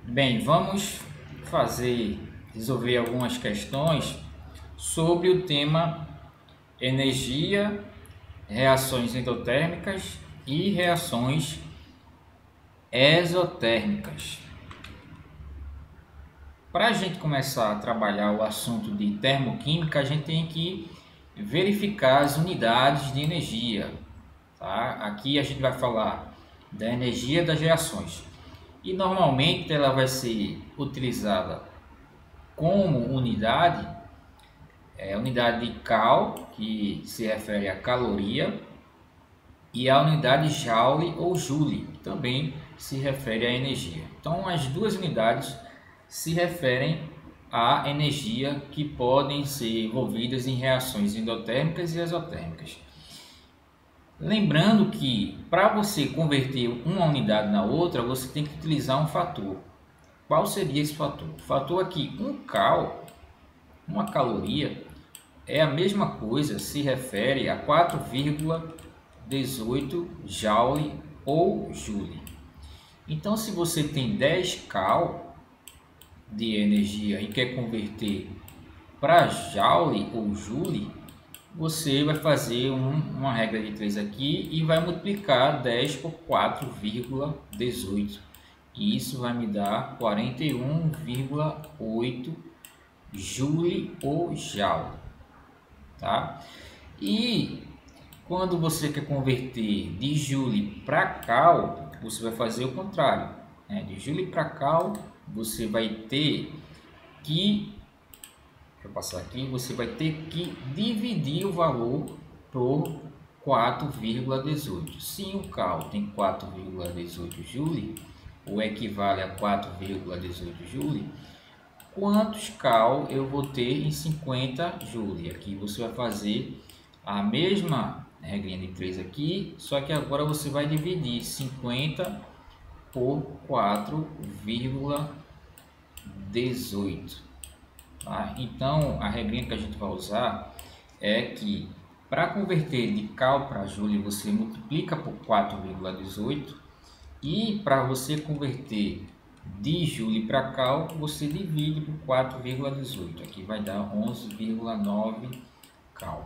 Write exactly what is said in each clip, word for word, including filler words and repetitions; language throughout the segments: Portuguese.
Bem, vamos fazer, resolver algumas questões sobre o tema energia, reações endotérmicas e reações exotérmicas. Para a gente começar a trabalhar o assunto de termoquímica, a gente tem que verificar as unidades de energia. Tá? Aqui a gente vai falar da energia das reações. E normalmente ela vai ser utilizada como unidade, é a unidade de cal, que se refere a caloria, e a unidade joule ou joule, que também se refere à energia. Então, as duas unidades se referem à energia que podem ser envolvidas em reações endotérmicas e exotérmicas. Lembrando que para você converter uma unidade na outra, você tem que utilizar um fator. Qual seria esse fator? O fator aqui, um cal, uma caloria, é a mesma coisa, se refere a quatro vírgula dezoito joule ou joule. Então, se você tem dez cal de energia e quer converter para joule ou joule, você vai fazer um, uma regra de três aqui e vai multiplicar dez por quatro vírgula dezoito. E isso vai me dar quarenta e um vírgula oito joule ou joule, tá? E quando você quer converter de joule para cal, você vai fazer o contrário, né? De joule para cal, você vai ter que, deixa eu passar aqui, você vai ter que dividir o valor por quatro vírgula dezoito. Se o cal tem quatro vírgula dezoito joule, ou equivale a quatro vírgula dezoito joule, quantos cal eu vou ter em cinquenta joule? Aqui você vai fazer a mesma regrinha de três aqui, só que agora você vai dividir cinquenta por quatro vírgula dezoito. Tá? Então, a regrinha que a gente vai usar é que para converter de cal para joule, você multiplica por quatro vírgula dezoito, e para você converter de joule para cal, você divide por quatro vírgula dezoito. Aqui vai dar onze vírgula nove cal.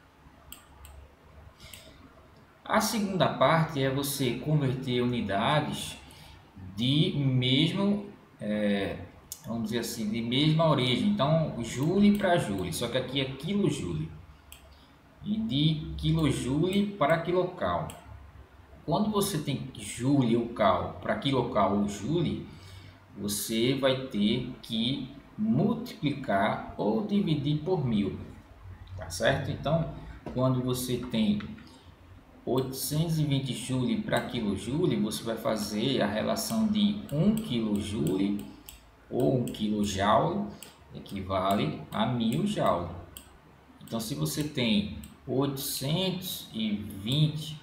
A segunda parte é você converter unidades de mesmo, é, vamos dizer assim, de mesma origem. Então, joule para joule, só que aqui é quilojoule. E de quilojoule para quilocal. Quando você tem joule ou cal para quilocal ou joule, você vai ter que multiplicar ou dividir por mil, tá certo? Então, quando você tem oitocentos e vinte joule para quilojoule, você vai fazer a relação de um quilojoule ou um quilojoule equivale a mil joule. Então, se você tem oitocentos e vinte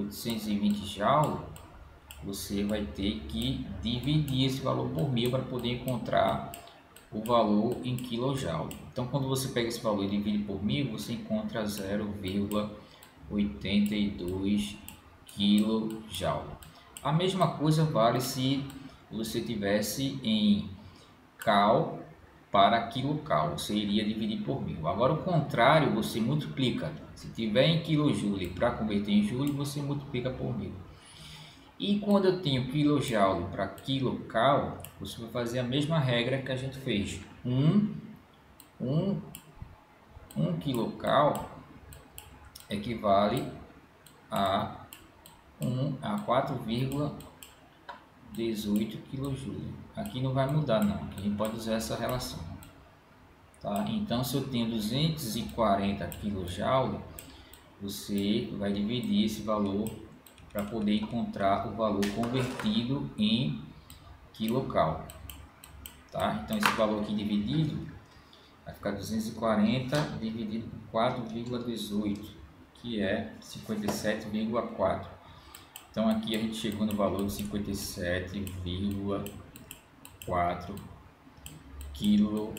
joule, você vai ter que dividir esse valor por mil para poder encontrar o valor em quilojoule. Então, quando você pega esse valor e divide por mil, você encontra zero vírgula oitenta e dois quilojoule. A mesma coisa vale se você tivesse em cal para quilocal, você iria dividir por mil. Agora, o contrário, você multiplica. Se tiver em quilojoule para converter em joule, você multiplica por mil. E quando eu tenho quilojoule para quilocal, você vai fazer a mesma regra que a gente fez. um, um, um quilocal equivale a, um, a quatro vírgula dezoito quilojoule. Aqui não vai mudar não, aqui a gente pode usar essa relação. Tá? Então, se eu tenho duzentos e quarenta quilojoule, você vai dividir esse valor para poder encontrar o valor convertido em quilocal. Tá? Então, esse valor aqui dividido vai ficar duzentos e quarenta dividido por quatro vírgula dezoito, que é cinquenta e sete vírgula quatro. Então, aqui a gente chegou no valor de cinquenta e sete vírgula quatro quilocal,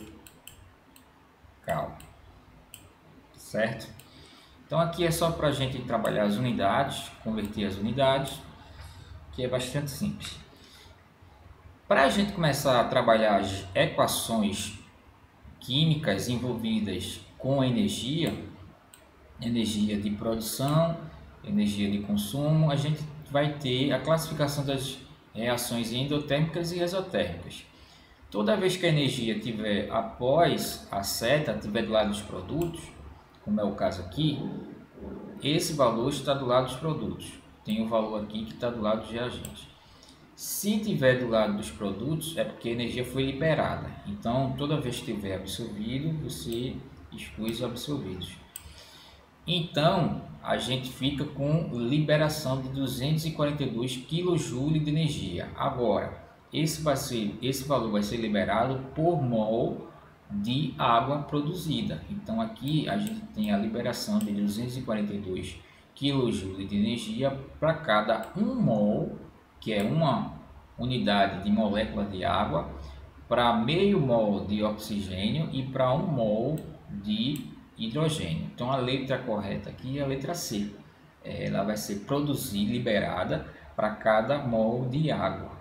certo? Então, aqui é só para a gente trabalhar as unidades, converter as unidades, que é bastante simples. Para a gente começar a trabalhar as equações químicas envolvidas com energia, energia de produção, energia de consumo, a gente vai ter a classificação das reações endotérmicas e exotérmicas. Toda vez que a energia estiver após a seta, estiver do lado dos produtos, como é o caso aqui, esse valor está do lado dos produtos. Tem o valor aqui que está do lado dos reagentes. Se tiver do lado dos produtos, é porque a energia foi liberada. Então, toda vez que tiver absorvido, você exclui os absorvidos. Então, a gente fica com liberação de duzentos e quarenta e dois quilojoules de energia. Agora, esse, vai ser, esse valor vai ser liberado por mol de água produzida. Então, aqui a gente tem a liberação de duzentos e quarenta e dois quilojoules de energia para cada um mol, que é uma unidade de molécula de água, para meio mol de oxigênio e para um mol de hidrogênio. Então a letra correta aqui é a letra C. Ela vai ser produzida, liberada para cada mol de água.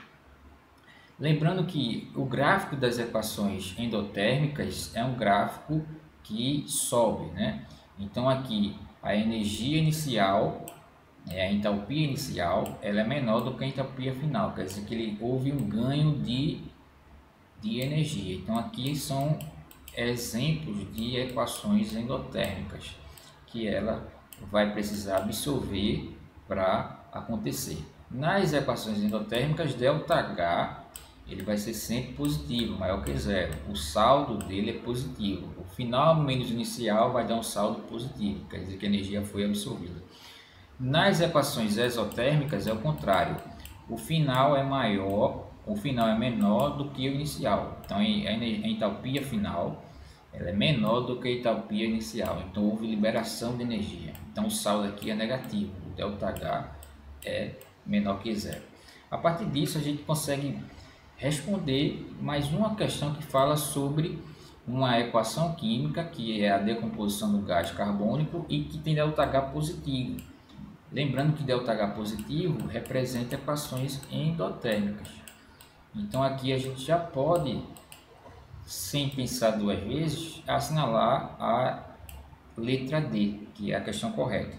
Lembrando que o gráfico das equações endotérmicas é um gráfico que sobe, né? Então aqui a energia inicial, a entalpia inicial, ela é menor do que a entalpia final, quer dizer que ele, houve um ganho de, de energia. Então aqui são exemplos de equações endotérmicas que ela vai precisar absorver para acontecer. Nas equações endotérmicas, ΔH ele vai ser sempre positivo, maior que zero. O saldo dele é positivo. O final menos o inicial vai dar um saldo positivo, quer dizer que a energia foi absorvida. Nas equações exotérmicas é o contrário. O final é maior, o final é menor do que o inicial. Então a entalpia final ela é menor do que a entalpia inicial. Então houve liberação de energia. Então o saldo aqui é negativo. O ΔH é menor que zero. A partir disso a gente consegue responder mais uma questão que fala sobre uma equação química que é a decomposição do gás carbônico e que tem ΔH positivo. Lembrando que ΔH positivo representa equações endotérmicas. Então aqui a gente já pode, sem pensar duas vezes, assinalar a letra D, que é a questão correta.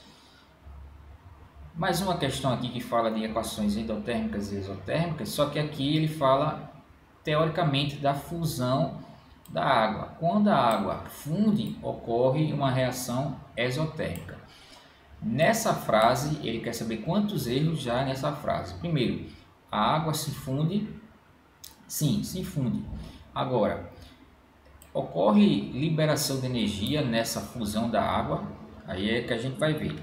Mais uma questão aqui que fala de equações endotérmicas e exotérmicas, só que aqui ele fala teoricamente da fusão da água. Quando a água funde, ocorre uma reação exotérmica. Nessa frase, ele quer saber quantos erros já nessa frase. Primeiro, a água se funde? Sim, se funde. Agora, ocorre liberação de energia nessa fusão da água? Aí é que a gente vai ver.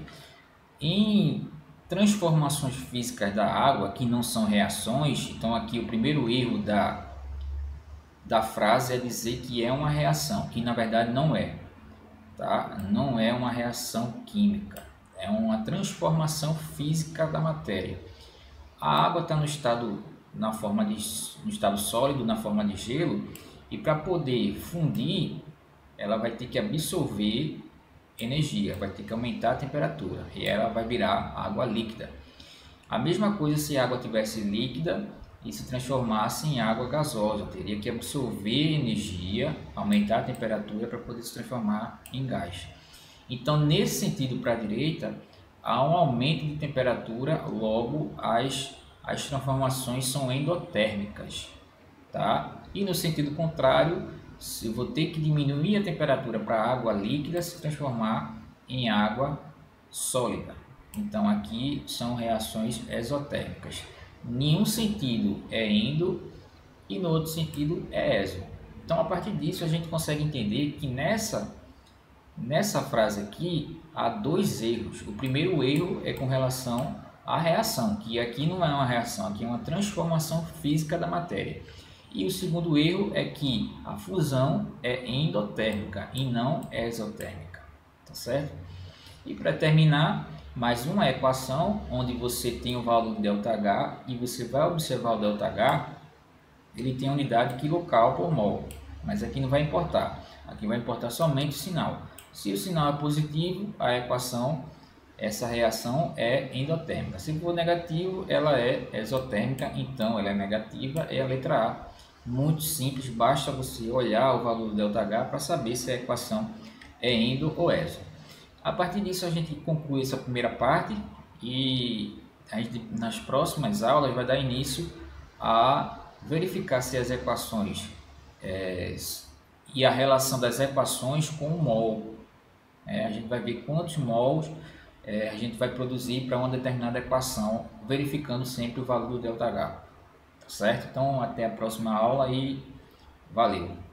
Em transformações físicas da água, que não são reações, então aqui o primeiro erro da, da frase é dizer que é uma reação, que na verdade não é. Tá? Não é uma reação química. É uma transformação física da matéria. A água está no estado, na forma de, no estado sólido, na forma de gelo, e para poder fundir, ela vai ter que absorver energia, vai ter que aumentar a temperatura, e ela vai virar água líquida. A mesma coisa se a água tivesse líquida e se transformasse em água gasosa, teria que absorver energia, aumentar a temperatura para poder se transformar em gás. Então, nesse sentido para a direita, há um aumento de temperatura, logo as, as transformações são endotérmicas. Tá? E no sentido contrário, eu vou ter que diminuir a temperatura para a água líquida se transformar em água sólida. Então, aqui são reações exotérmicas. Nenhum sentido é endo e no outro sentido é exo. Então, a partir disso, a gente consegue entender que nessa Nessa frase aqui, há dois erros. O primeiro erro é com relação à reação, que aqui não é uma reação, aqui é uma transformação física da matéria. E o segundo erro é que a fusão é endotérmica e não exotérmica. Tá certo? E para terminar, mais uma equação onde você tem o valor de ΔH e você vai observar o ΔH, ele tem a unidade quilocal por mol, mas aqui não vai importar. Aqui vai importar somente o sinal. Se o sinal é positivo, a equação essa reação é endotérmica. Se for negativo, ela é exotérmica, então ela é negativa, é a letra A. Muito simples, basta você olhar o valor do ΔH para saber se a equação é endo ou exo. A partir disso a gente conclui essa primeira parte e a gente, nas próximas aulas vai dar início a verificar se as equações é, e a relação das equações com o mol. É, a gente vai ver quantos mols é, a gente vai produzir para uma determinada equação, verificando sempre o valor do ΔH. Tá certo? Então até a próxima aula e valeu!